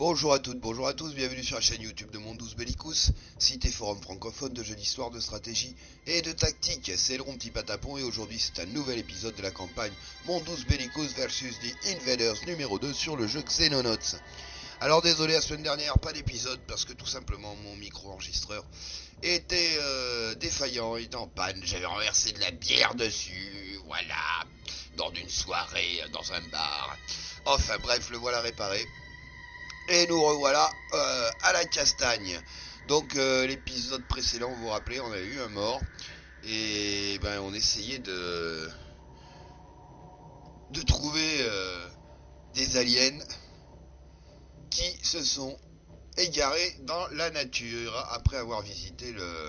Bonjour à toutes, bonjour à tous, bienvenue sur la chaîne YouTube de Mondus Bellicus, site et forum francophone de jeux d'histoire, de stratégie et de tactique. C'est le rond petit patapon et aujourd'hui c'est un nouvel épisode de la campagne Mondus Bellicus versus The Invaders numéro 2 sur le jeu Xenonauts. Alors désolé, la semaine dernière pas d'épisode parce que tout simplement mon micro-enregistreur était défaillant, était en panne, j'avais renversé de la bière dessus, voilà, lors d'une soirée dans un bar. Enfin bref, le voilà réparé. Et nous revoilà à la castagne. Donc l'épisode précédent, vous vous rappelez, on avait eu un mort. Et ben on essayait de trouver des aliens qui se sont égarés dans la nature après avoir visité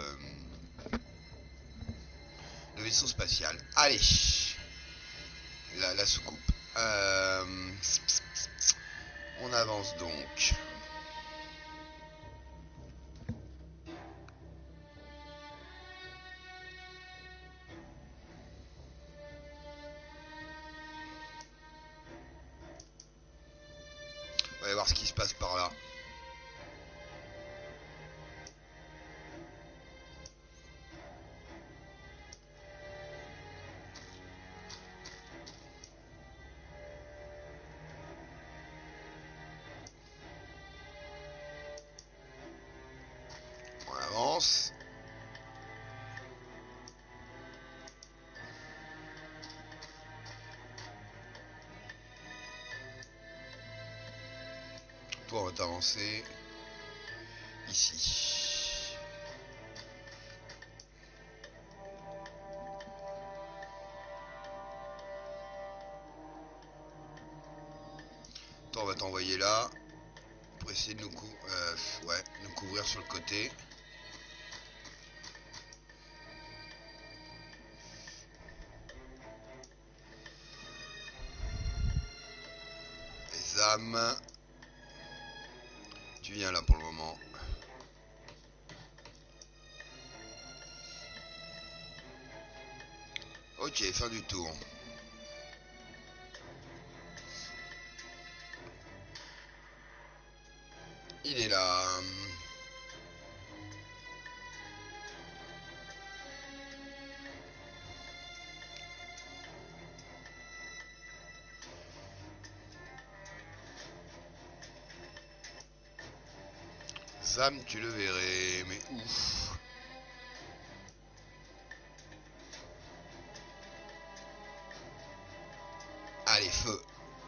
le vaisseau spatial. Allez, la soucoupe. On avance donc. On va aller voir ce qui se passe par là. On avance. Toi, on va t'avancer ici. Toi, on va t'envoyer là pour essayer de nous couvrir sur le côté. Les âmes. Tu viens là pour le moment. Ok, fin du tour. Il est là. Zam, tu le verrais, mais ouf. Allez, feu.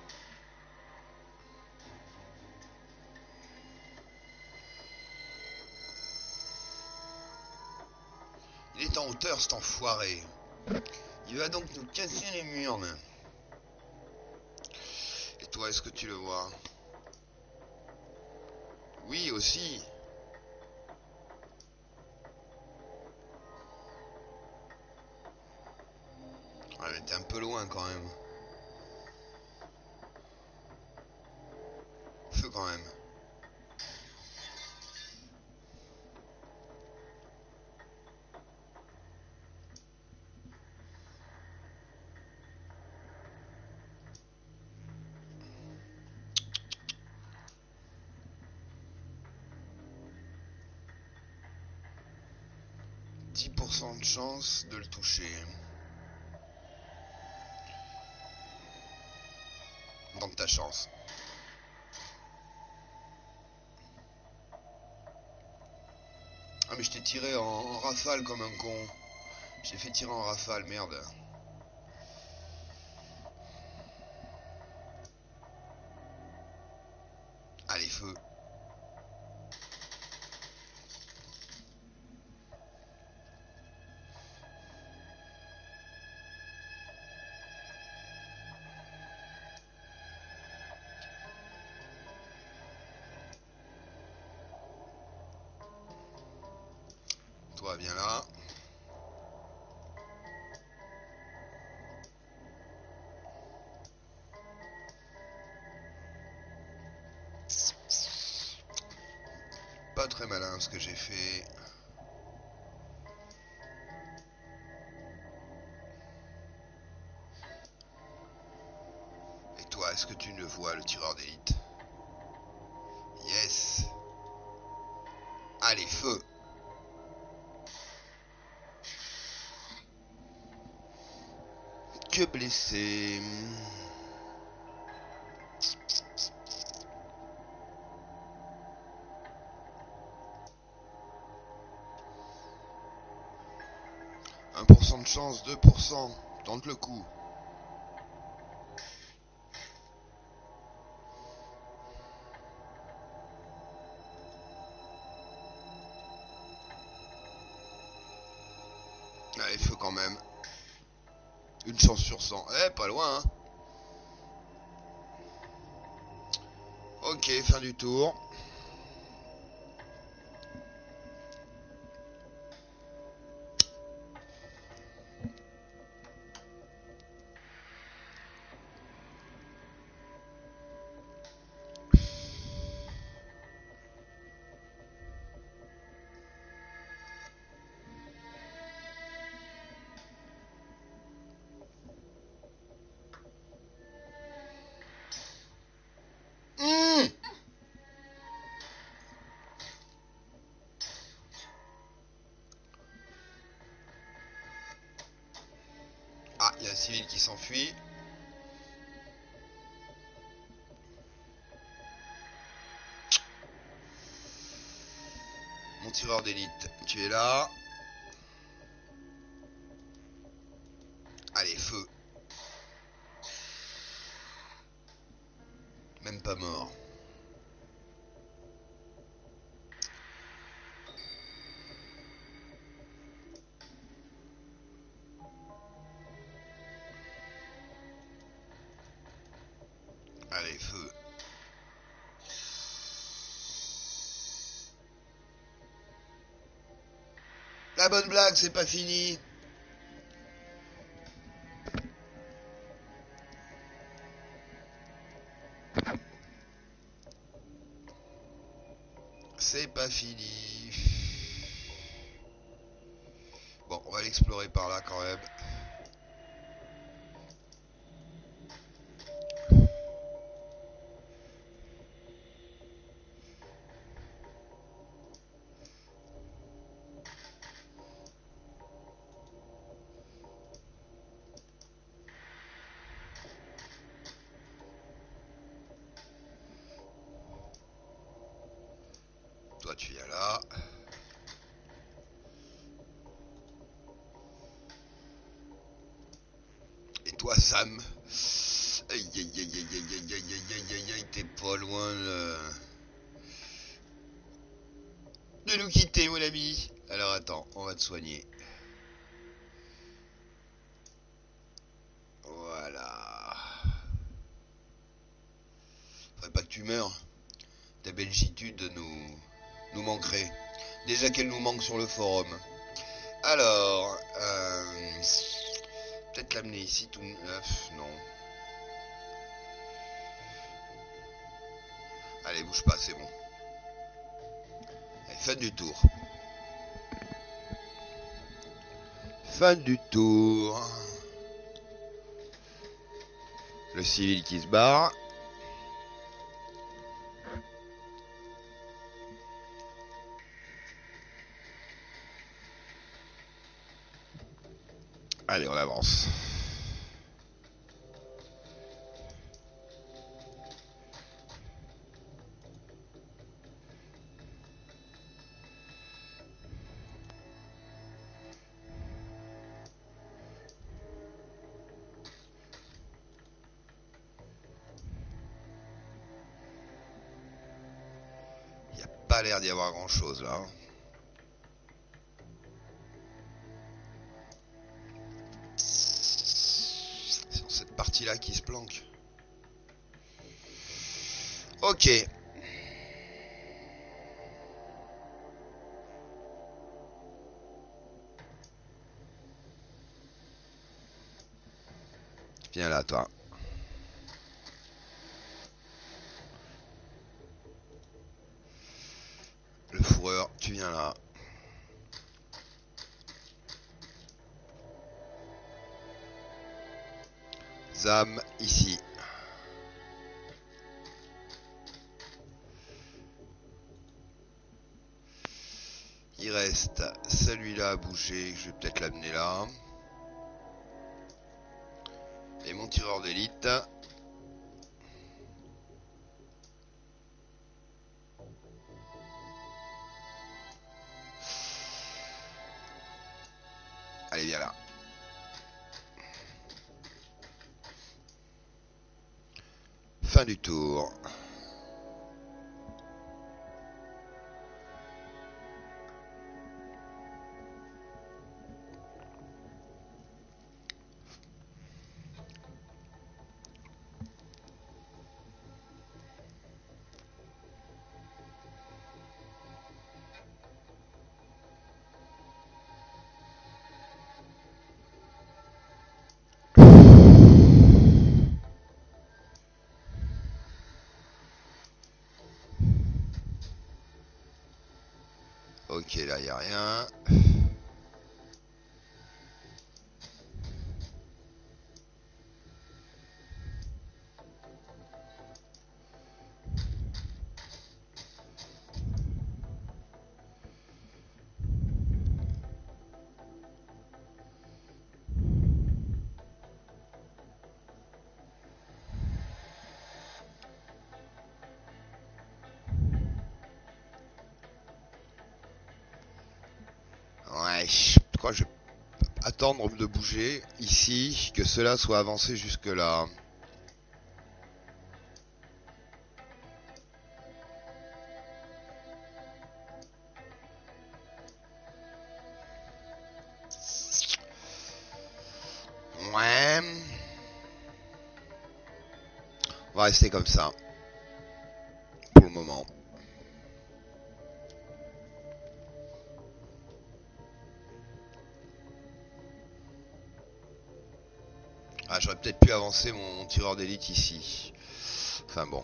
Il est en hauteur, cet enfoiré. Il va donc nous casser les murs. Et toi, est-ce que tu le vois? Oui, aussi. Ouais, mais t'es un peu loin quand même. Feu quand même. % de chance de le toucher. Donc ta chance. Ah mais je t'ai tiré en rafale comme un con. Je t'ai fait tirer en rafale, merde. Allez, feu. Toi, viens là. Pas très malin ce que j'ai fait. Et toi, est-ce que tu ne vois le tireur d'élite? Allez, feu. Que blessé. 1% de chance, 2%. Tente le coup. Allez, feu quand même. Une chance sur 100. Eh, pas loin, hein. Ok, fin du tour. Ah, il y a un civil qui s'enfuit. Mon tireur d'élite, tu es là. Allez, feu. Même pas mort. Allez, feu. La bonne blague, c'est pas fini. C'est pas fini. Bon, on va l'explorer par là quand même. Toi, tu viens là. Et toi, Sam. Aïe, aïe, aïe, aïe, aïe, aïe, aïe, aïe, aïe, aïe, t'es pas loin de nous quitter, mon ami. Alors attends, on va te soigner. Voilà. Faudrait pas que tu meurs. Ta belgitude nous manquerait. Déjà qu'elle nous manque sur le forum. Alors, peut-être l'amener ici tout... non. Allez, bouge pas, c'est bon. Allez, fin du tour. Fin du tour. Le civil qui se barre. Allez, on avance. Il n'y a pas l'air d'y avoir grand chose là. C'est dans cette partie là qui se planque. Ok. Viens là, toi. Le fourreur, tu viens là. Zam, ici. Il reste celui-là à bouger, je vais peut-être l'amener là. Et mon tireur d'élite. Allez, viens là. Fin du tour. Ok, là, il n'y a rien. Ouais, je crois que je vais attendre de bouger ici, que cela soit avancé jusque là. Ouais. On va rester comme ça. Pour le moment. Ah, j'aurais peut-être pu avancer mon tireur d'élite ici. Enfin bon.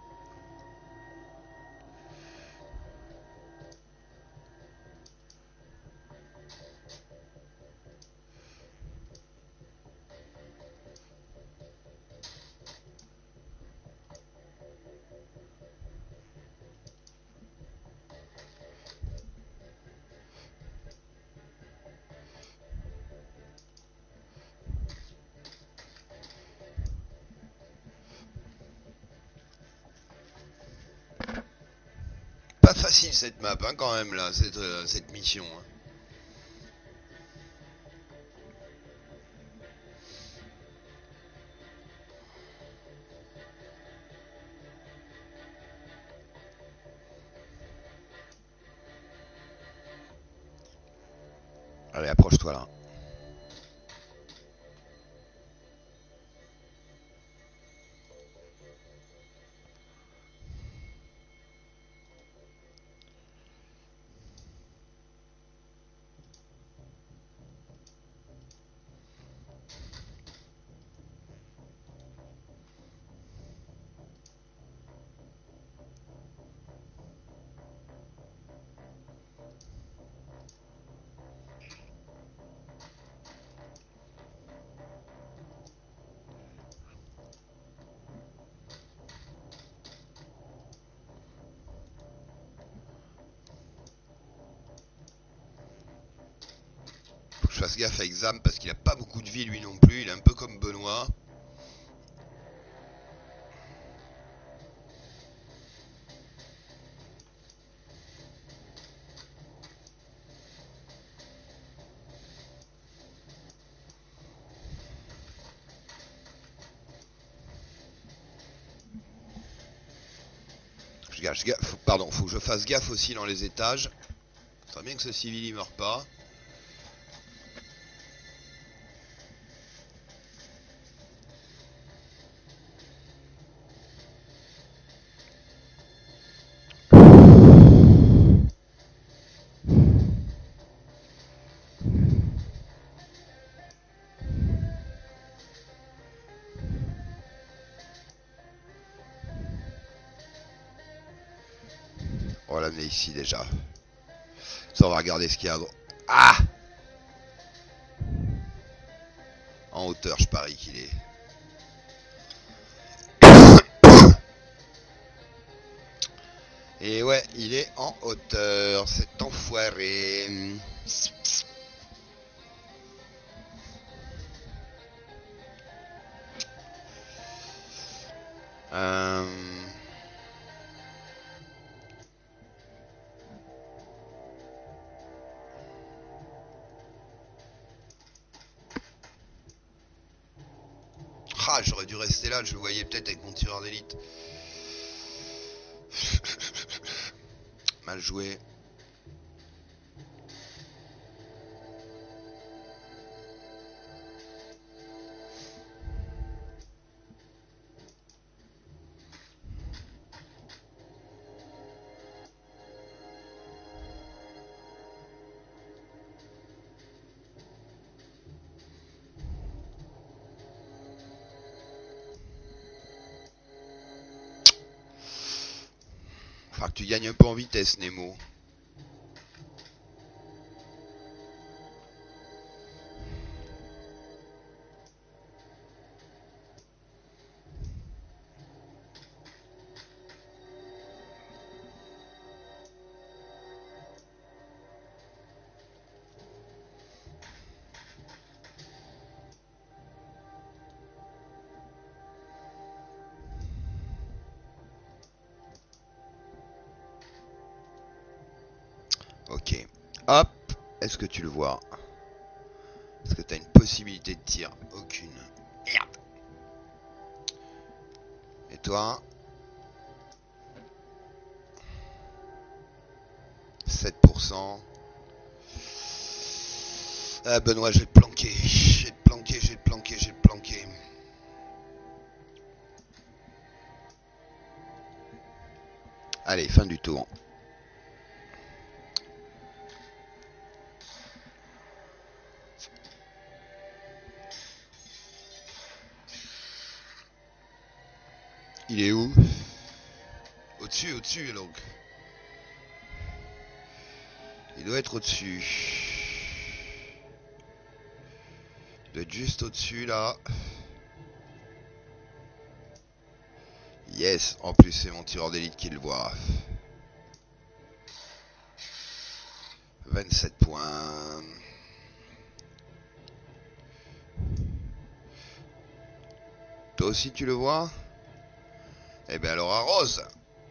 Pas facile cette map hein, quand même là, cette mission. Hein. Allez, approche-toi là. Faut que je fasse gaffe avec Zam parce qu'il a pas beaucoup de vie lui non plus, il est un peu comme Benoît. Pardon, faut que je fasse gaffe aussi dans les étages. Ça serait bien que ce civil il meure pas. On va l'amener ici déjà. Ça, on va regarder ce qu'il y a. Ah! En hauteur, je parie qu'il est. Et ouais, il est en hauteur, cet enfoiré. Euh... Ah, j'aurais dû rester là, je le voyais peut-être avec mon tireur d'élite. Mal joué. Faudra que tu gagnes un peu en vitesse, Nemo. Ok. Hop. Est-ce que tu le vois? Est-ce que tu as une possibilité de tir? Aucune. Merde. Et toi? 7%. Ah Benoît, je vais te planquer. Je vais te planquer, je vais te planquer, je vais te planquer. Allez, fin du tour. Il est où? Au-dessus, au-dessus donc. Il doit être au-dessus. Il doit être juste au-dessus là. Yes, en plus c'est mon tireur d'élite qui le voit. 27 points. Toi aussi tu le vois? Eh bien alors arrose.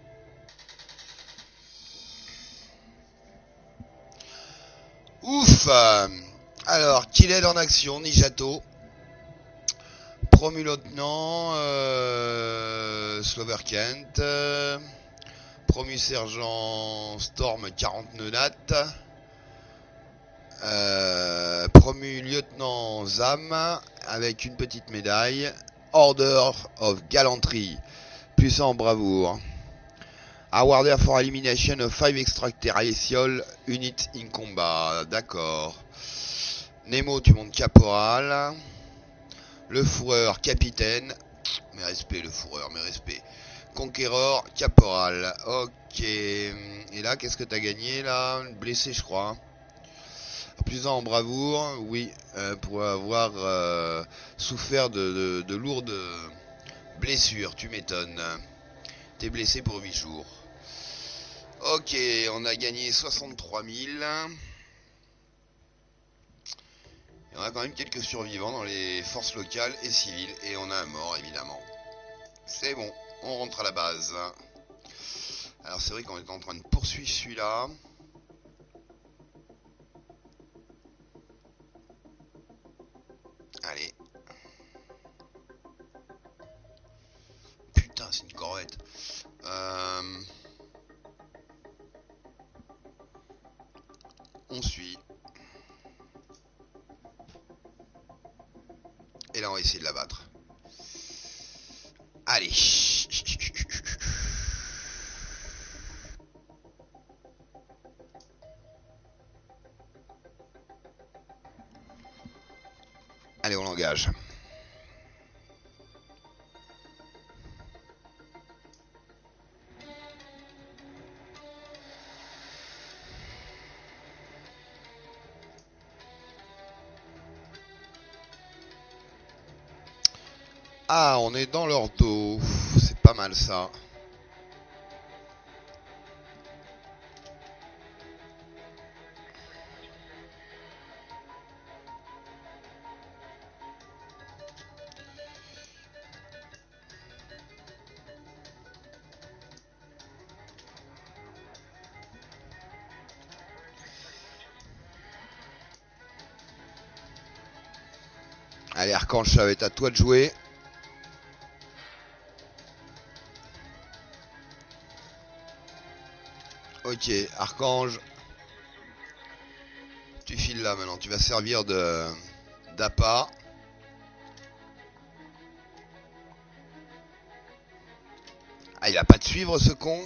Ouf. Alors, qu'il est en action, Nijato. Promu lieutenant, Slover Kent. Promu sergent Storm 49 nat. Promu lieutenant Zam avec une petite médaille. Order of Gallantry, puissant bravoure. Awarded for elimination of 5 extraterrestrial units in combat. D'accord. Nemo, tu montes caporal. Le fourreur, capitaine. Mes respects, le fourreur, mes respects. Conquéror, caporal. Ok. Et là, qu'est-ce que t'as gagné là? Blessé, je crois. Plus en bravoure, oui, pour avoir souffert de lourdes blessures, tu m'étonnes. T'es blessé pour 8 jours. Ok, on a gagné 63 000. Et on a quand même quelques survivants dans les forces locales et civiles. Et on a un mort, évidemment. C'est bon, on rentre à la base. Alors c'est vrai qu'on est en train de poursuivre celui-là. Allez. Putain, c'est une corvette. On suit. Et là, on va essayer de la battre. Allez. Allez, on l'engage. Ah, on est dans leur dos. C'est pas mal ça. Allez, Archange, ça va être à toi de jouer. Ok, Archange. Tu files là maintenant, tu vas servir d'appât. Ah, il va pas te suivre ce con.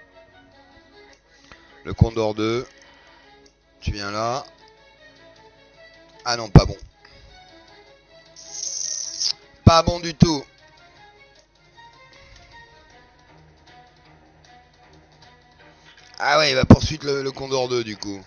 Le Condor 2. Tu viens là. Ah non, pas bon. Pas bon du tout. Ah ouais, il va poursuivre le Condor 2 du coup.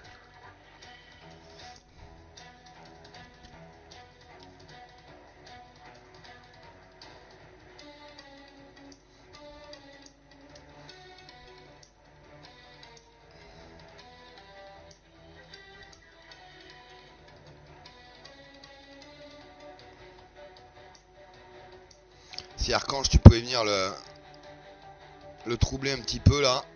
Si Archange, tu pouvais venir le troubler un petit peu là.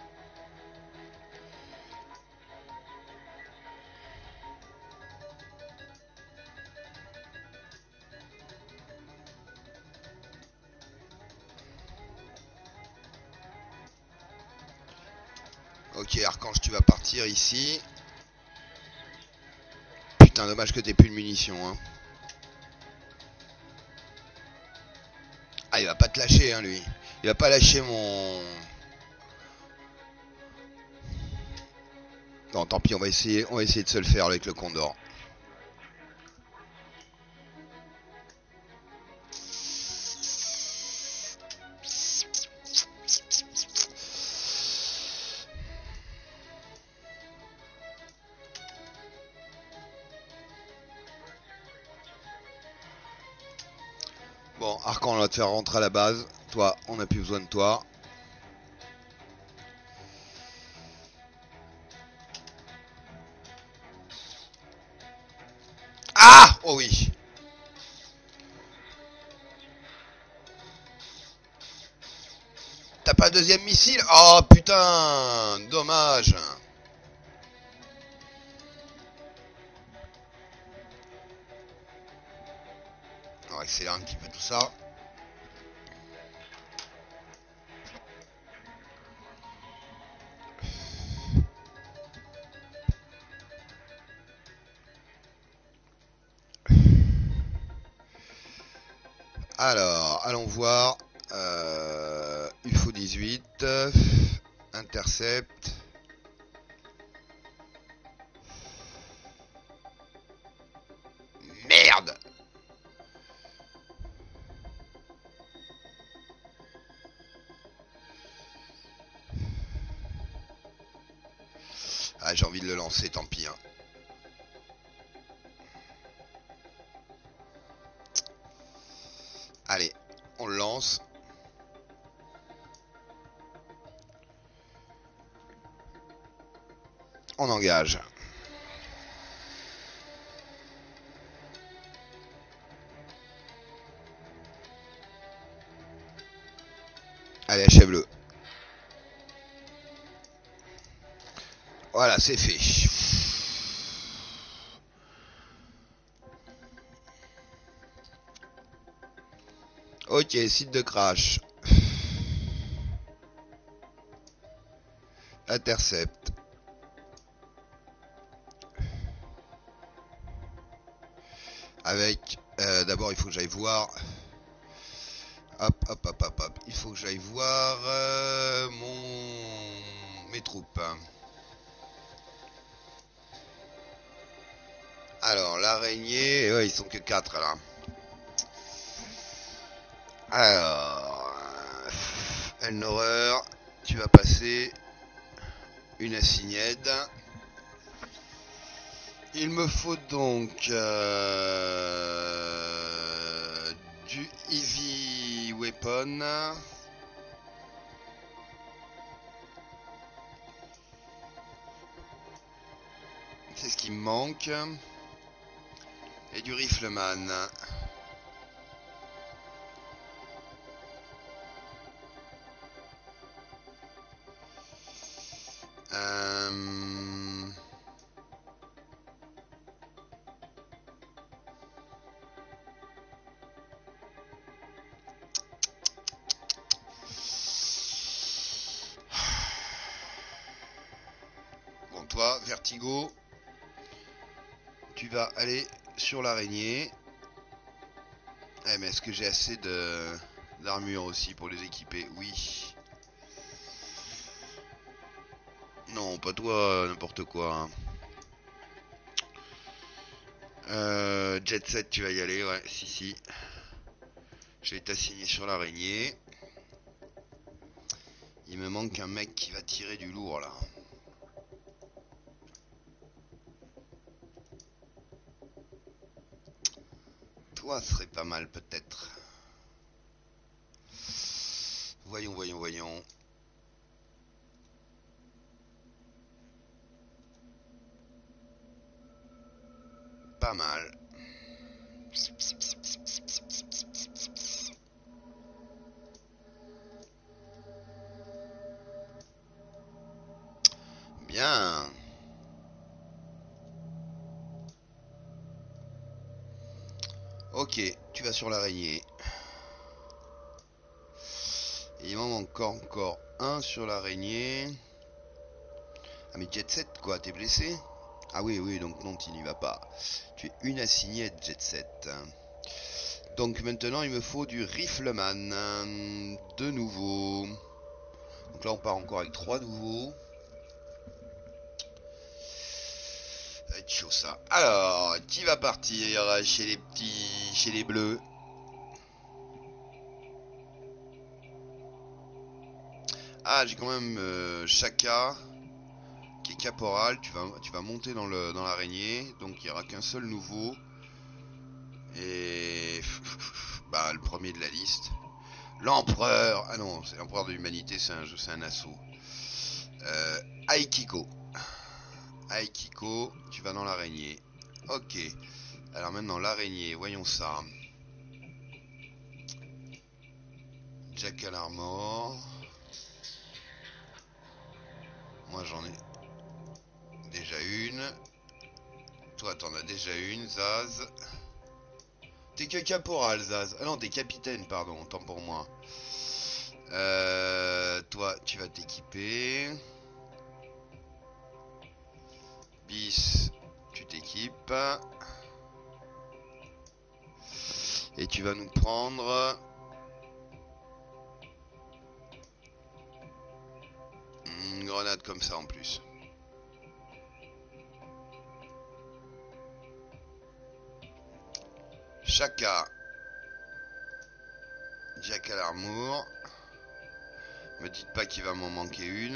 Ok, Archange, tu vas partir ici. Putain, dommage que t'aies plus de munitions, hein. Ah, il va pas te lâcher, hein, lui. Il va pas lâcher mon... Non, tant pis, on va essayer de se le faire avec le Condor. Bon, Archange, on va te faire rentrer à la base. Toi, on n'a plus besoin de toi. Ah! Oh oui! T'as pas un deuxième missile? Oh putain! Dommage! On va accélérer un petit peu tout ça. Alors, allons voir. UFO 18. Intercept. Merde! Ah, j'ai envie de le lancer, tant pis. Hein. Allez, on le lance. On engage. Allez, achève-le. Voilà, c'est fait. Ok, site de crash. Intercept. Avec... D'abord, il faut que j'aille voir... Hop, hop, hop, hop, hop. Il faut que j'aille voir mes troupes. Alors, l'araignée... Ouais, ils sont que 4 là. Alors... une horreur. Tu vas passer... une assignette. Il me faut donc... du heavy weapon. C'est ce qui me manque. Et du rifleman. Vertigo. Tu vas aller sur l'araignée. Eh, mais est-ce que j'ai assez d'armure aussi pour les équiper? Oui. Non, pas toi, n'importe quoi. Jet Set, tu vas y aller, ouais, si. Je vais t'assigner sur l'araignée. Il me manque un mec qui va tirer du lourd, là. Toi, serait pas mal, peut-être. Voyons. Pas mal. Bien. Ok, tu vas sur l'araignée. Il m'en manque encore un sur l'araignée. Ah mais Jet Set quoi, t'es blessé? Ah oui, donc non, tu n'y vas pas. Tu es une assignée Jet Set. Donc maintenant il me faut du Rifleman. De nouveau. Donc là on part encore avec 3 nouveaux. Ça va être chaud ça. Alors, qui va partir chez les petits, chez les bleus? Ah, j'ai quand même Shaka qui est caporal. Tu vas monter dans l'araignée. Donc il n'y aura qu'un seul nouveau. Et bah le premier de la liste. L'empereur. Ah non, c'est l'empereur de l'humanité, c'est un assaut. Aikiko. Aikiko, tu vas dans l'araignée. Ok. Alors maintenant l'araignée, voyons ça. Jackal Armor. Moi j'en ai déjà une. Toi t'en as déjà une, Zaz. T'es que caporal, Zaz. Ah non, t'es capitaine, pardon, tant pour moi. Toi, tu vas t'équiper. Bis, tu t'équipes. Et tu vas nous prendre... une grenade comme ça en plus. Shaka. Jackal Armour. Me dites pas qu'il va m'en manquer une.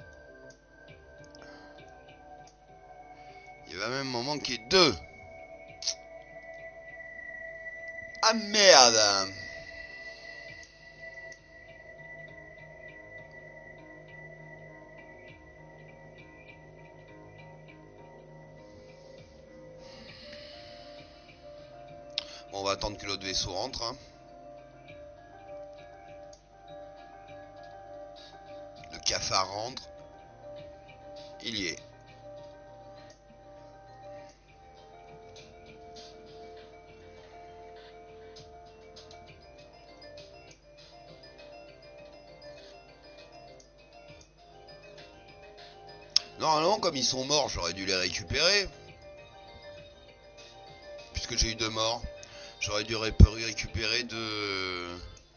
Il va même m'en manquer 2. Ah merde! Bon, on va attendre que l'autre vaisseau rentre. Hein. Le cafard rentre. Il y est. Normalement, comme ils sont morts, j'aurais dû les récupérer. Puisque j'ai eu 2 morts. J'aurais dû récupérer de...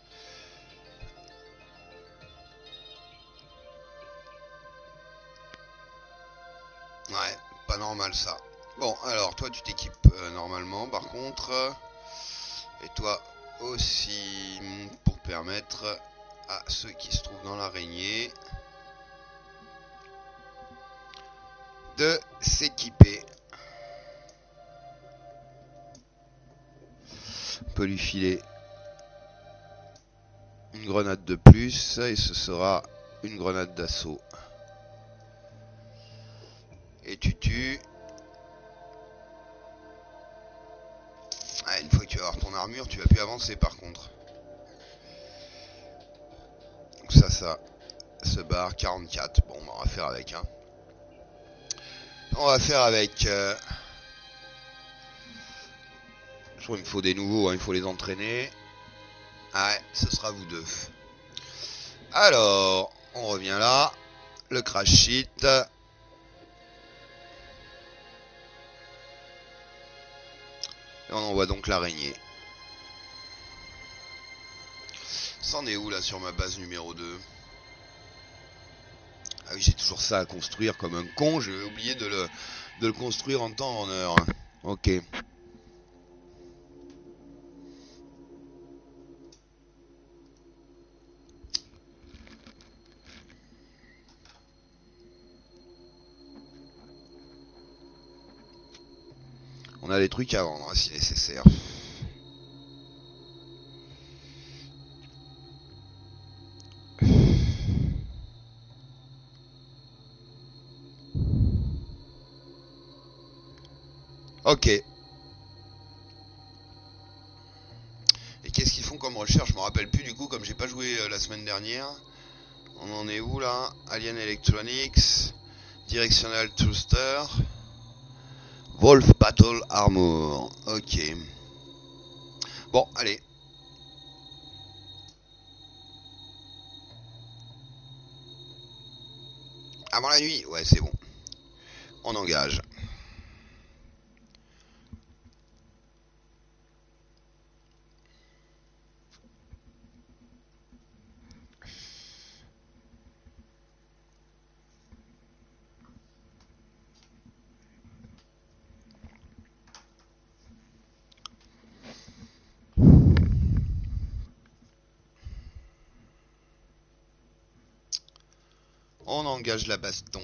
Ouais, pas normal ça. Bon, alors, toi, tu t'équipes normalement, par contre. Et toi aussi, pour permettre à ceux qui se trouvent dans l'araignée de s'équiper. On peut lui filer une grenade de plus et ce sera une grenade d'assaut. Et tu tues. Ah, une fois que tu vas avoir ton armure, tu vas plus avancer par contre. Donc ça se barre 44. Bon, on va faire avec. Hein. On va faire avec. Je trouve qu'il me faut des nouveaux, hein, il faut les entraîner. Ah ouais, ce sera vous deux. Alors, on revient là. Le crash sheet. Et on envoie donc l'araignée. C'en est où là sur ma base numéro 2? Ah oui, j'ai toujours ça à construire comme un con, j'ai oublié de le construire en temps, en heure. Ok. On a des trucs à vendre, hein, si nécessaire. Ok. Et qu'est-ce qu'ils font comme recherche? Je me rappelle plus du coup, comme j'ai pas joué la semaine dernière. On en est où là? Alien Electronics, Directional Thruster, Wolf Battle Armor. Ok. Bon, allez. Avant la nuit? Ouais, c'est bon. On engage. On engage la baston.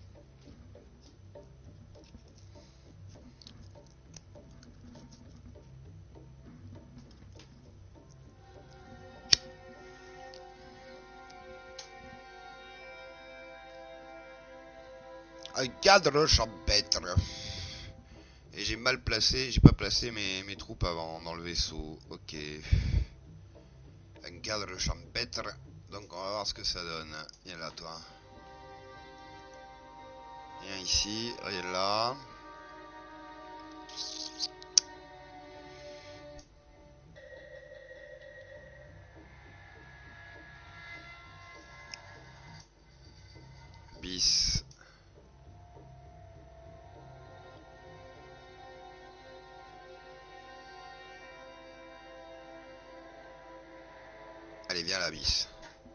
Un cadre champêtre. Et j'ai mal placé, j'ai pas placé mes troupes avant dans le vaisseau. Ok. Un cadre champêtre. Donc on va voir ce que ça donne. Viens là toi. Viens ici, regarde là. Bis. Allez, viens là, bis.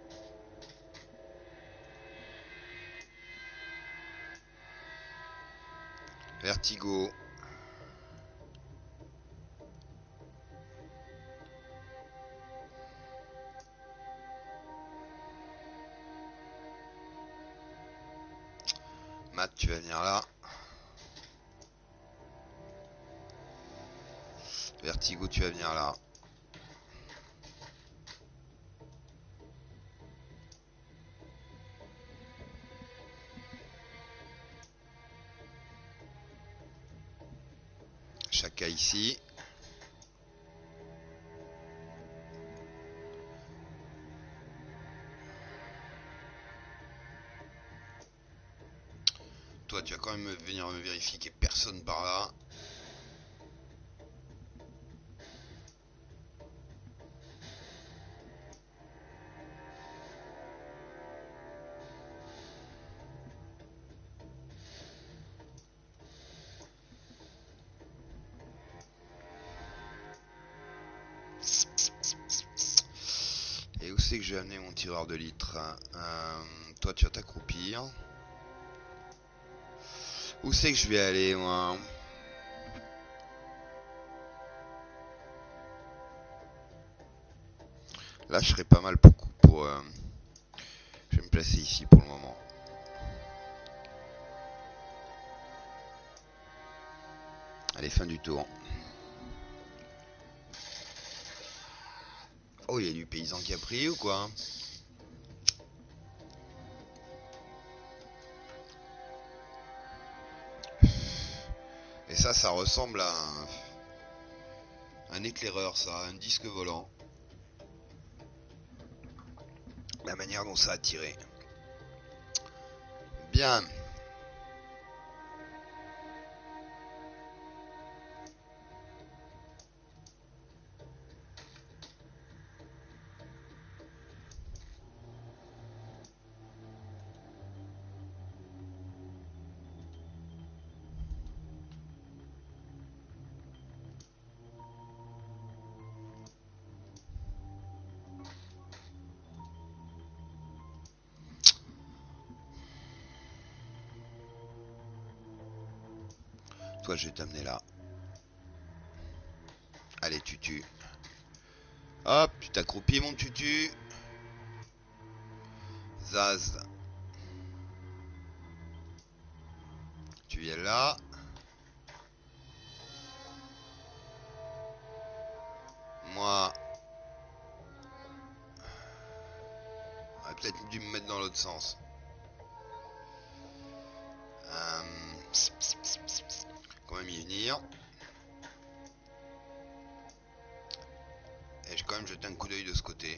Vertigo. Matt, tu vas venir là. Vertigo, tu vas venir là. Chacun ici. Toi, tu vas quand même venir me vérifier qu'il n'y ait personne par là. Et où c'est que je vais amener mon tireur de litres? Toi, tu vas t'accroupir. Où c'est que je vais aller, moi? Là, je serais pas mal pour je vais me placer ici pour le moment. Allez, fin du tour. Oh, il y a du paysan qui a pris ou quoi? Et ça ressemble à un éclaireur, ça, un disque volant. La manière dont ça a tiré. Bien. toi je vais t'amener là. Allez tutu. Hop, tu t'accroupis mon tutu. Zaz. Tu viens là. Moi. J'aurais peut-être dû me mettre dans l'autre sens. Quand même y venir. Et j'ai quand même jeté un coup d'œil de ce côté.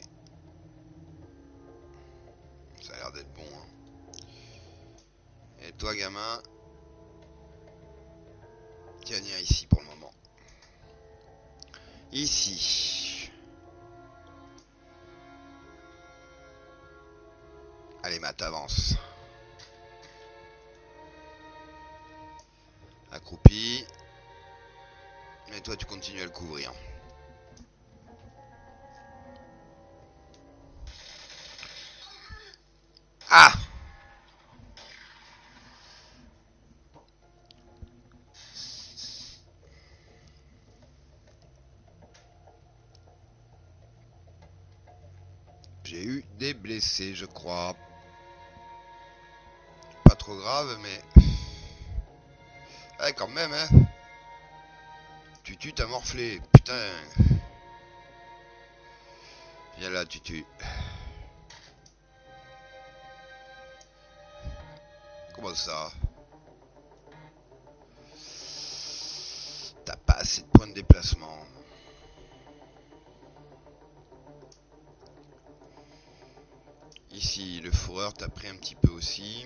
Ça a l'air d'être bon. Hein. Et toi gamin, tu vas venir ici pour le moment. Ici. Allez Matt, avance. Accroupi. Et toi tu continues à le couvrir. Ah! J'ai eu des blessés, je crois. Pas trop grave, mais... Ouais, quand même, hein. Tutu, t'as morflé. Putain. Viens là, Tutu. Comment ça? T'as pas assez de points de déplacement. Ici, le fourreur t'a pris un petit peu aussi.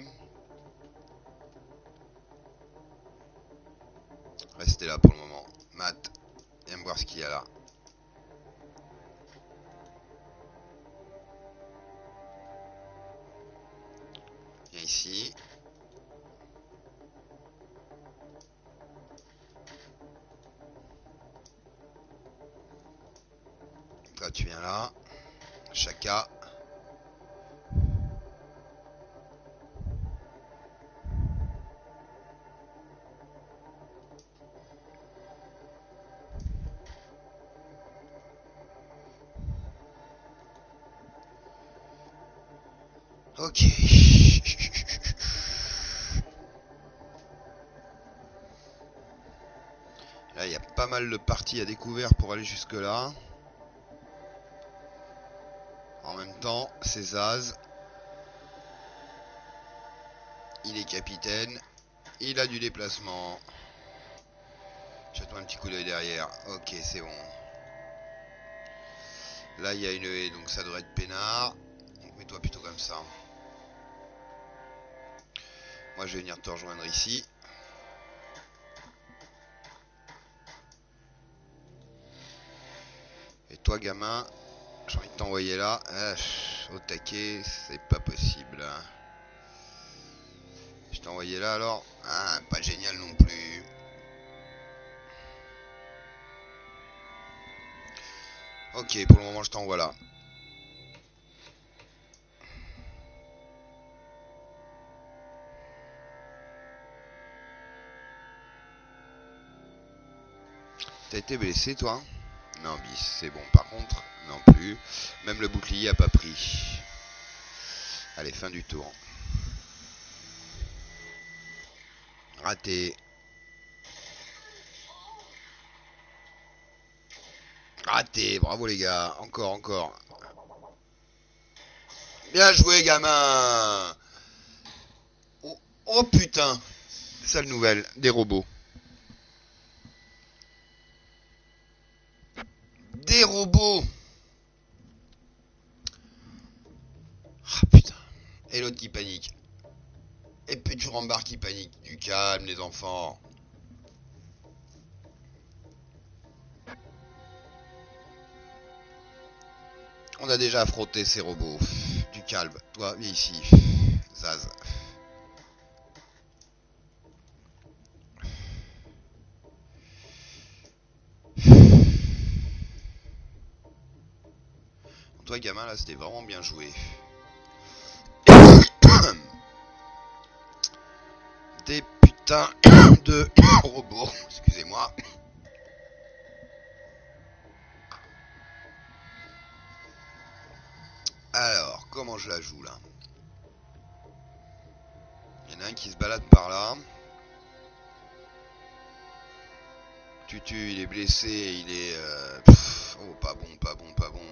Restez là pour le moment. Matt, viens me voir ce qu'il y a là. Viens ici. Toi, tu viens là. Chaka. Ok. Là, il y a pas mal de parties à découvert pour aller jusque là. En même temps, c'est Zaz. Il est capitaine. Il a du déplacement. Jette-moi un petit coup d'œil derrière. Ok, c'est bon. Là, il y a une haie, donc ça devrait être peinard. Donc mets-toi plutôt comme ça. Moi, je vais venir te rejoindre ici. Et toi, gamin, j'ai envie de t'envoyer là. Au taquet, c'est pas possible. Je t'ai envoyé là alors. Ah, pas génial non plus. Ok, pour le moment, je t'envoie là. T'as été blessé, toi? Non, bis, c'est bon. Par contre, non plus. Même le bouclier a pas pris. Allez, fin du tour. Raté. Raté, bravo les gars. Encore, encore. Bien joué, gamin. Oh, oh putain. Sale nouvelle, des robots. Des robots. Ah putain. Et l'autre qui panique. Et puis tu rembarques qui panique. Du calme, les enfants. On a déjà affronté ces robots. Du calme. Toi, viens ici. Zaz. Toi, gamin, là, c'était vraiment bien joué. Des putains de robot, excusez-moi. Alors, comment je la joue là? Il y en a un qui se balade par là. Tutu, il est blessé, il est... oh, pas bon, pas bon, pas bon.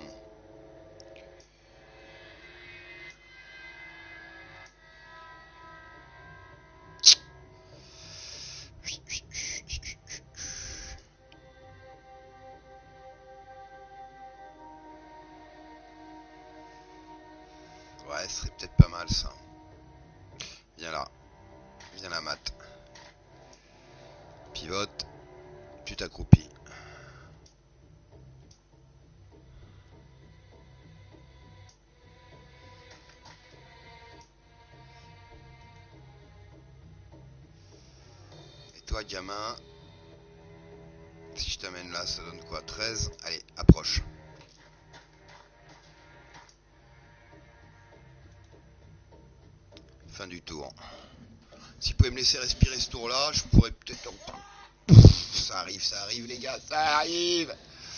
Ouais, ce serait peut-être pas mal ça. Viens là. Viens là, Matt. Pivote. Tu t'accroupis. Et toi, gamin, si je t'amène là, ça donne quoi? 13. Allez, approche. Fin du tour. S'il pouvait me laisser respirer ce tour-là, je pourrais peut-être... Ça arrive les gars, ça arrive.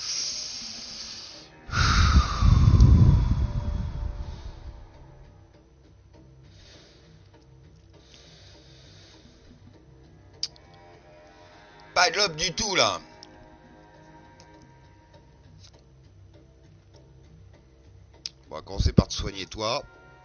Pas de lobe du tout là. On va commencer par te soigner toi.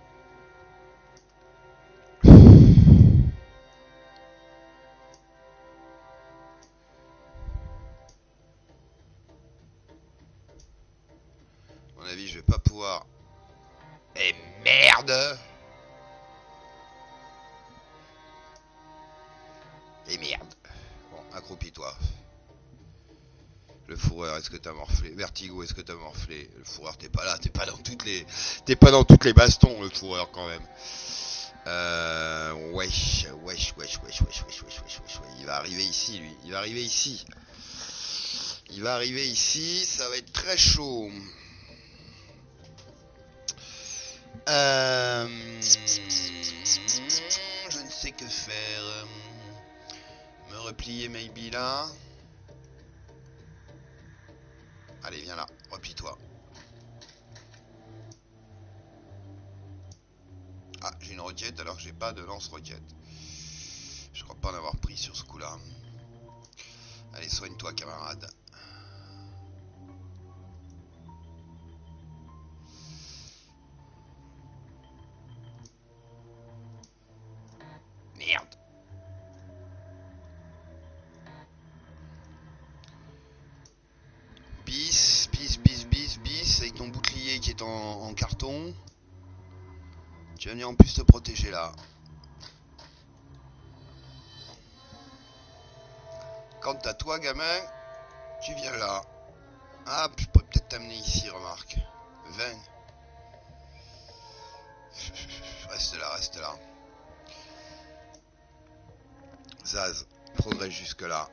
À mon avis, je vais pas pouvoir. Eh merde! Et merde. Bon, accroupis-toi. Le fourreur, est-ce que t'as morflé? Vertigo, est-ce que t'as morflé? Le fourreur, t'es pas là, t'es pas dans toutes les. T'es pas dans toutes les bastons, le fourreur quand même. Wesh. Il va arriver ici, lui. Il va arriver ici. Il va arriver ici, ça va être très chaud. Je ne sais que faire. Me replier maybe là. Allez, viens là, replie-toi. Ah, j'ai une roquette alors que j'ai pas de lance-roquette. Je crois pas en avoir pris sur ce coup-là. Allez, soigne-toi, camarade. Merde. Bis, avec ton bouclier qui est en carton. Tu vas venir en plus te protéger là. Quant à toi, gamin, tu viens là. Ah, je pourrais peut-être t'amener ici, remarque. 20. Reste là. Zaz, progresse jusque là.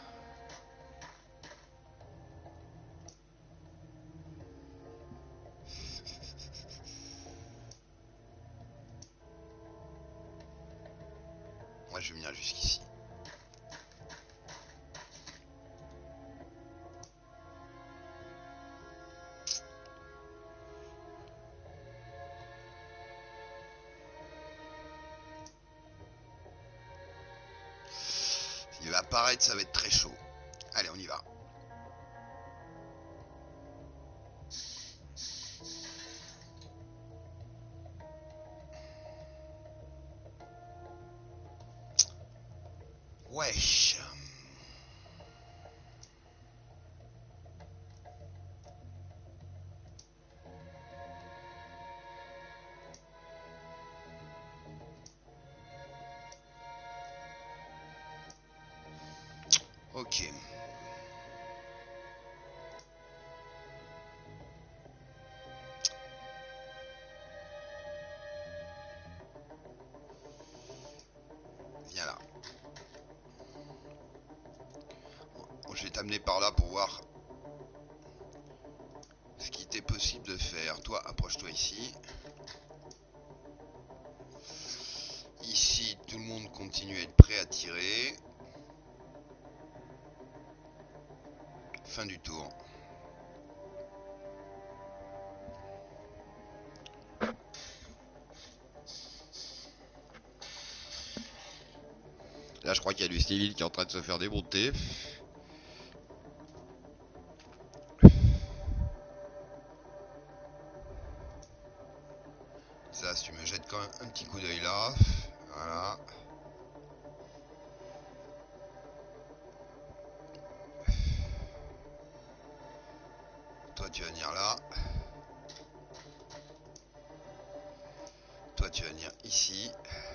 Moi, je vais venir jusqu'ici. Il va apparaître, ça va être très chaud. Allez, on y va. Wesh. Ok. Viens là. Bon, je vais t'amener par là pour voir ce qui était possible de faire. Toi, approche-toi ici. Ici, tout le monde continue à être prêt à tirer. Fin du tour. Là, je crois qu'il y a du Stevie qui est en train de se faire démonter. Ça, si tu me jettes quand même un petit coup d'œil là. Voilà. Toi, tu vas venir là. Toi, tu vas venir ici.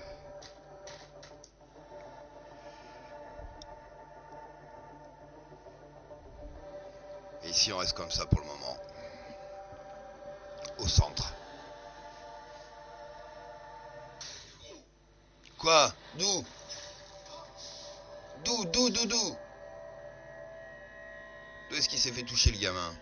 Et ici, on reste comme ça pour le moment. Au centre. Quoi? D'où? D'où? D'où est-ce qu'il s'est fait toucher, le gamin?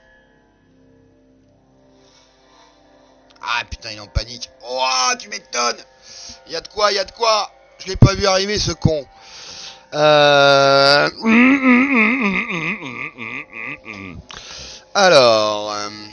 Ah, putain, il est en panique. Oh, tu m'étonnes! Y'a de quoi, y'a de quoi! Je l'ai pas vu arriver, ce con. Euh... Alors...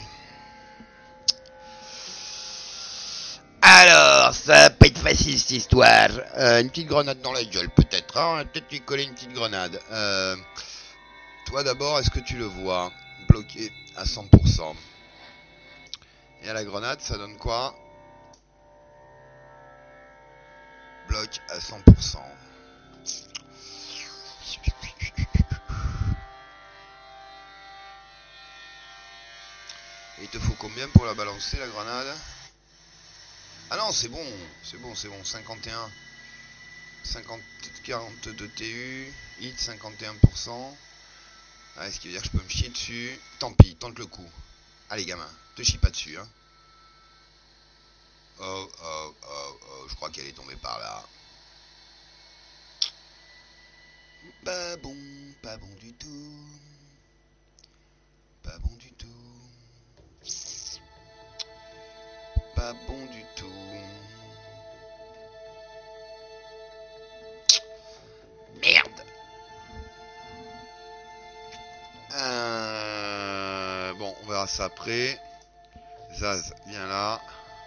Alors, ça va pas être facile cette histoire. Une petite grenade dans la gueule, peut-être. Hein, peut-être lui coller une petite grenade. Toi d'abord, est-ce que tu le vois? Bloqué à 100%. Et à la grenade, ça donne quoi? Bloc à 100%. Et il te faut combien pour la balancer, la grenade? Ah non, c'est bon. 51. 50, 42 TU. Hit 51%. Ouais, ce qui veut dire que je peux me chier dessus. Tant pis, tente le coup. Allez, gamin, te chie pas dessus, hein. Oh, je crois qu'elle est tombée par là. Pas bon du tout. Pas bon du tout. Pas bon du tout. Merde. Bon, on verra ça après. Zaz, viens là.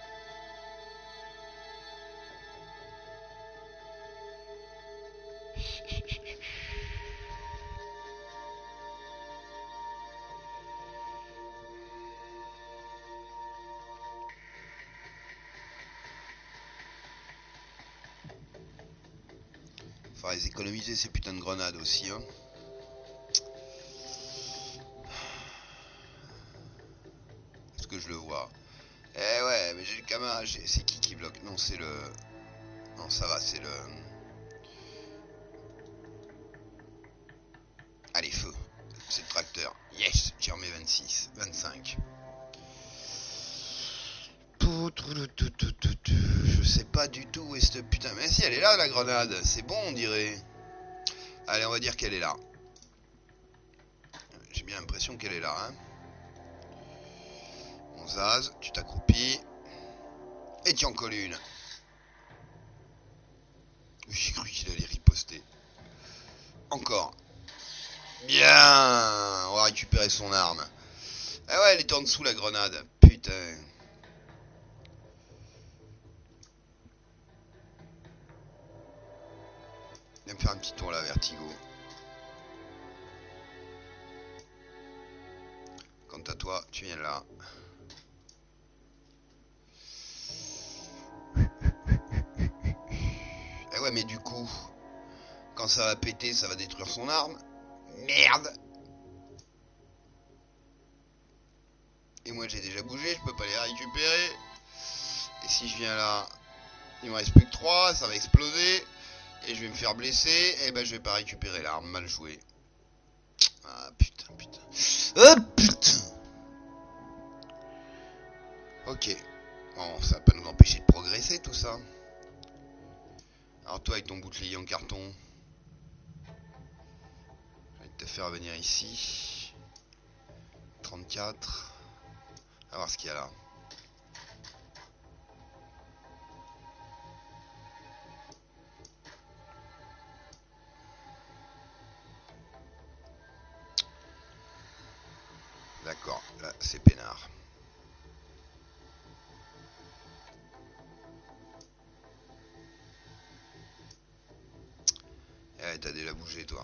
Faudra les économiser ces putains de grenades aussi, hein. Est-ce que je le vois? Eh ouais, mais j'ai le camarade. C'est qui bloque? Non, c'est le... Non, ça va, c'est le... Allez, feu. C'est le tracteur. Yes, j'y remets 26, 25. Je sais pas du tout où est ce putain... Mais si, elle est là, la grenade. C'est bon, on dirait. Allez, on va dire qu'elle est là. J'ai bien l'impression qu'elle est là, hein. Mon Zaz, tu t'accroupis. Et tu en colles une. J'ai cru qu'il allait riposter. Encore. Bien. On va récupérer son arme. Ah ouais, elle était en dessous, la grenade. Putain. Viens me faire un petit tour là, Vertigo. Quant à toi, tu viens là. Eh ouais, mais du coup, quand ça va péter, ça va détruire son arme. Merde. Et moi j'ai déjà bougé, je peux pas les récupérer. Et si je viens là, il me reste plus que 3, ça va exploser. Et je vais me faire blesser, et ben je vais pas récupérer l'arme, mal joué. Ah putain. Ah putain. Ok. Bon, ça va pas nous empêcher de progresser tout ça. Alors toi avec ton bouclier en carton, je vais te faire venir ici. 34. On va voir ce qu'il y a là. c'est peinard. Eh, t'as déjà bougé, toi.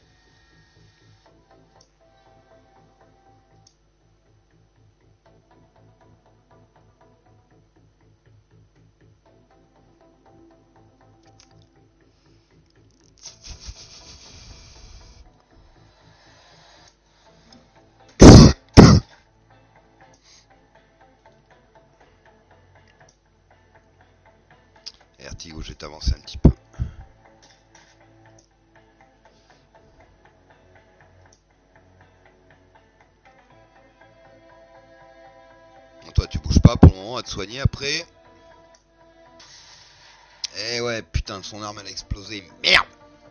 Ertigo, je vais t'avancer un petit peu. Bon, toi, tu bouges pas pour le moment, à te soigner après. Eh ouais, putain, son arme elle a explosé. Merde!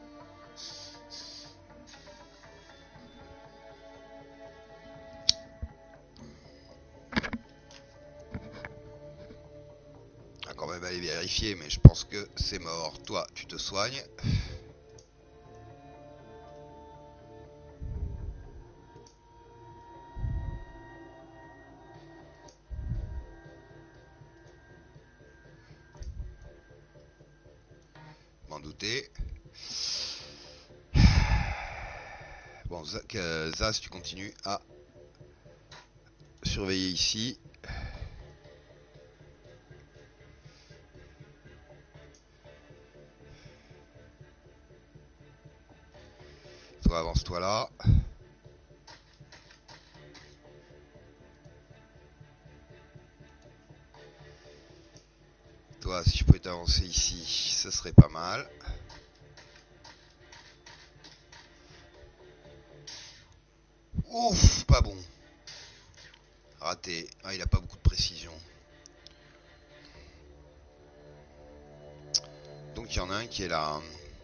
On va quand même aller vérifier, mais je pense que c'est mort. Toi, tu te soignes. M'en douter. Bon, Zaz, tu continues à surveiller ici. Toi, avance-toi là. Toi, si je pouvais t'avancer ici, ce serait pas mal. Ouf, pas bon. Raté. Ah, il a pas beaucoup de précision. Donc il y en a un qui est là.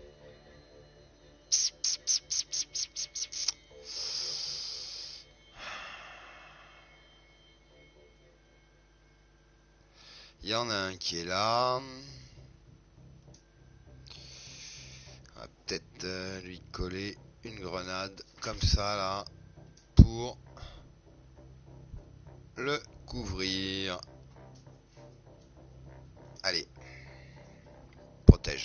Il y en a un qui est là. On va peut-être lui coller une grenade comme ça là pour le couvrir. Allez, protège.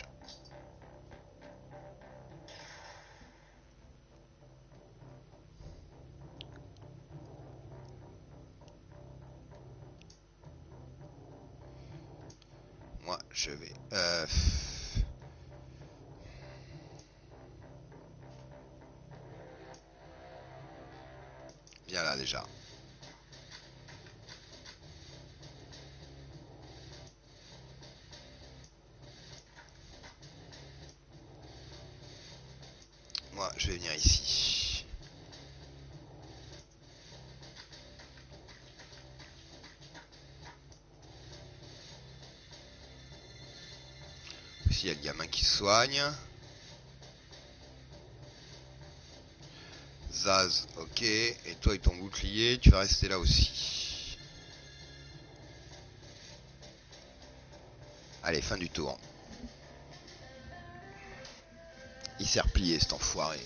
Moi, je vais... Viens là déjà. Moi, je vais venir ici. Ici, il y a le gamin qui se soigne. Zaz, ok. Et toi, avec ton bouclier, tu vas rester là aussi. Allez, fin du tour. Il s'est replié, cet enfoiré.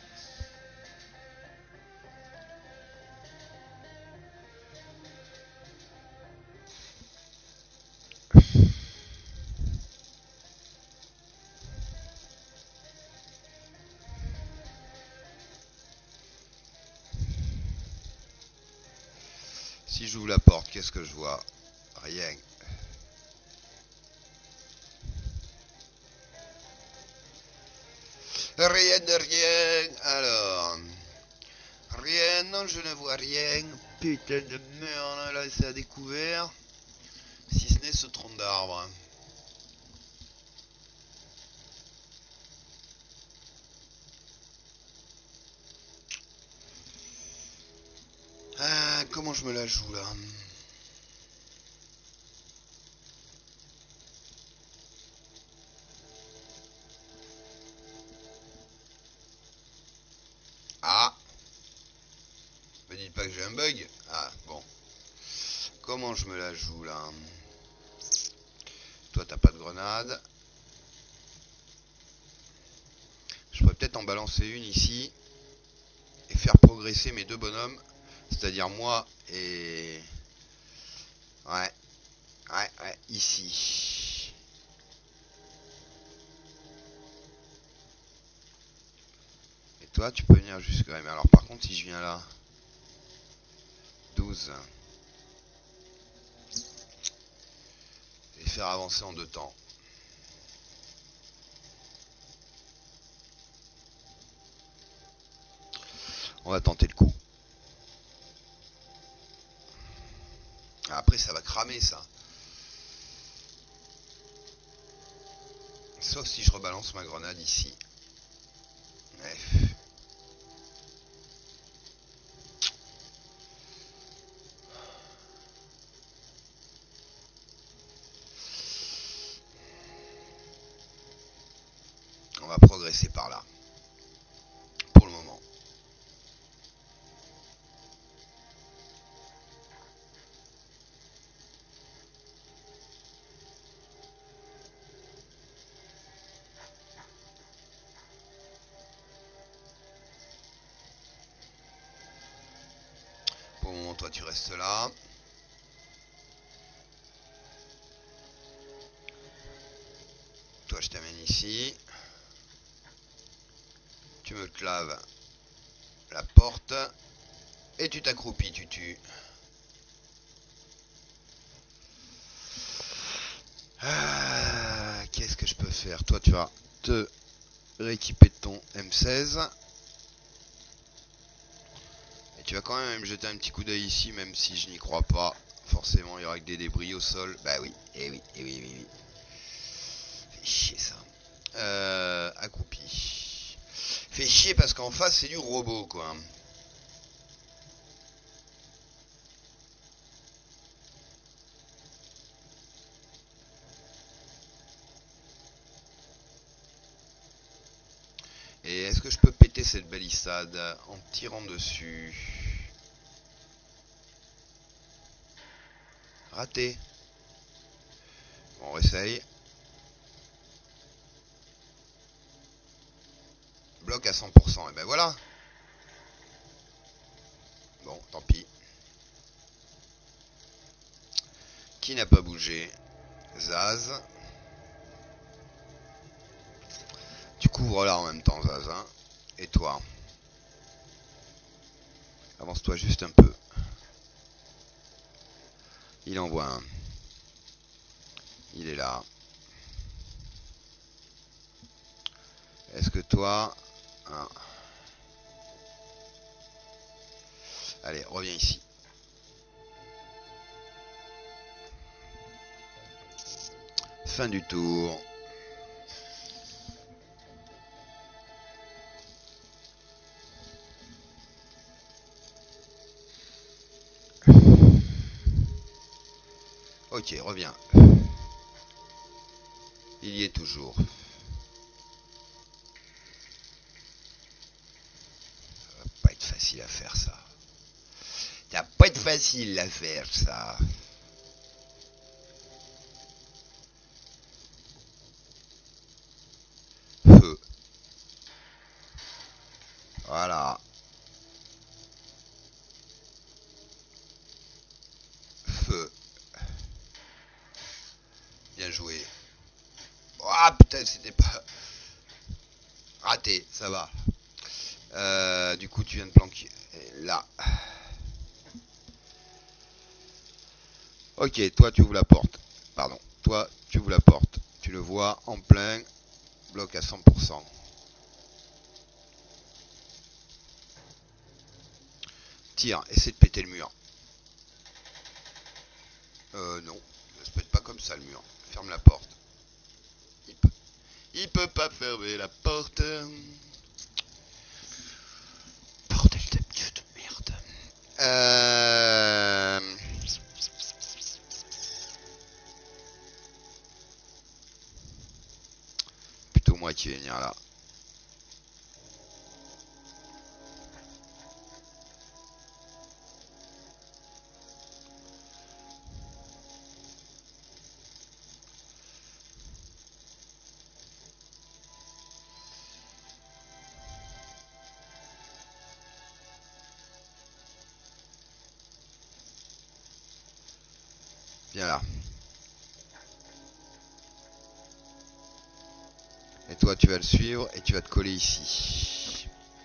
Si j'ouvre la porte, qu'est-ce que je vois? Rien. Rien de rien. Alors... Rien, non, je ne vois rien. Putain de merde, là, c'est à découvert. Si ce n'est ce tronc d'arbre. Ah, comment je me la joue, là? Ah! Me dites pas que j'ai un bug. Ah, bon. Comment je me la joue, là? Toi, t'as pas de grenade. Je pourrais peut-être en balancer une ici et faire progresser mes deux bonhommes C'est-à-dire moi et... Ouais, ouais, ici. Et toi, tu peux venir jusque là. Mais alors, par contre, si je viens là... 12. Et faire avancer en 2 temps. On va tenter le coup. Après, ça va cramer, ça. Sauf si je rebalance ma grenade ici. Ouais. On va progresser par là. Pour le moment. Pour le moment, toi, tu restes là. Toi, je t'amène ici. Tu me claves la porte. Et tu t'accroupis, tu tues. Qu'est-ce que je peux faire? Toi, tu vas te rééquiper de ton M16. Et tu vas quand même me jeter un petit coup d'œil ici, même si je n'y crois pas. Forcément, il y aura que des débris au sol. Bah oui, oui. Fait chier ça. Accroupi. Fait chier parce qu'en face, c'est du robot, quoi. Et est-ce que je peux péter cette balistade en tirant dessus? Raté. Bon, on essaye. Bloc à 100%. Et ben voilà. Bon, tant pis. Qui n'a pas bougé? Zaz. Tu couvres là en même temps, Zaz. Hein. Et toi? Avance-toi juste un peu. Il envoie un. Il est là. Est-ce que toi... Ah. Allez, reviens ici. Fin du tour. Ok, reviens. Il y est toujours. Ça va pas être facile à faire ça. Ça va pas être facile à faire ça. Feu. Voilà. Feu. Bien joué. Ah putain, c'était pas... Raté, ça va. Du coup, tu viens de planquer là. Ok, toi, tu ouvres la porte. Pardon. Toi, tu ouvres la porte. Tu le vois en plein. Bloc à 100%. Tire, essaie de péter le mur. Non. Ça se pète pas comme ça, le mur. Ferme la porte. Il peut pas fermer la porte. Bordel de Dieu de merde. Plutôt moi qui vais venir là. Viens là. Et toi, tu vas le suivre et tu vas te coller ici.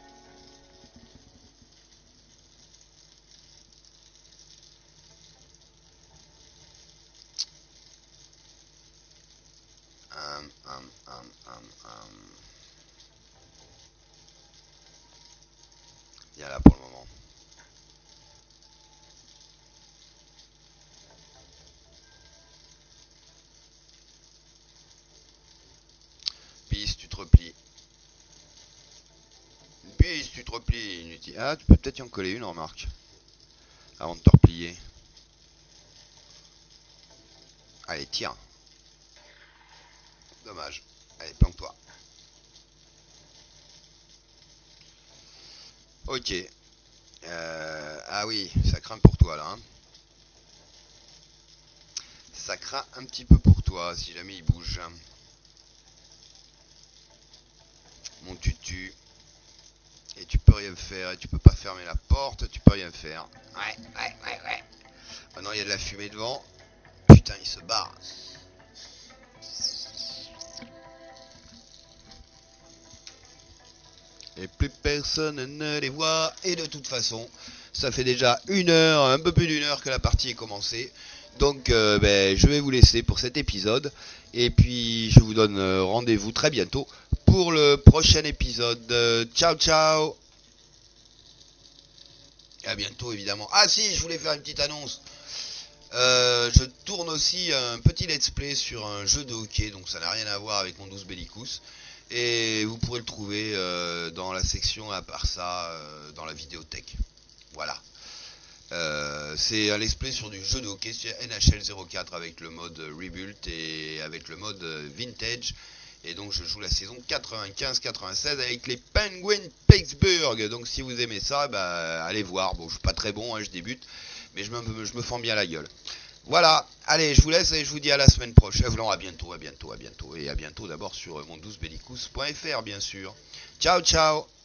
Viens là pour le moment. Pisse, tu te replies. Pisse, tu te replies. Inutile. Ah, tu peux peut-être y en coller une, remarque. Avant de te replier. Allez, tire. Dommage. Allez, planque-toi. Ok. Ah oui, ça craint pour toi là. Hein. Ça craint un petit peu pour toi si jamais il bouge. Mon tutu. Et tu peux rien faire. Et tu peux pas fermer la porte. Tu peux rien faire. Ouais. Maintenant il y a de la fumée devant. Putain, il se barre. Et plus personne ne les voit. Et de toute façon, ça fait déjà 1 heure, un peu plus d'1 heure que la partie est commencée. Donc je vais vous laisser pour cet épisode. Et puis je vous donne rendez-vous très bientôt pour le prochain épisode. Ciao ciao. Et à bientôt évidemment. Ah si, je voulais faire une petite annonce. Je tourne aussi un petit let's play sur un jeu de hockey. Donc ça n'a rien à voir avec Mondous Bellicus. Et vous pourrez le trouver dans la section à part ça, dans la vidéothèque. Voilà. C'est un let's play sur du jeu de hockey sur NHL 04 avec le mode Rebuild et avec le mode Vintage. Et donc je joue la saison 95-96 avec les Penguins Pittsburgh. Donc si vous aimez ça, allez voir. Bon, je suis pas très bon, hein, je débute, mais je me fends bien la gueule. Voilà, allez, je vous laisse et je vous dis à la semaine prochaine. Non, à bientôt. Et à bientôt d'abord sur mondouzebelicus.fr, bien sûr. Ciao, ciao.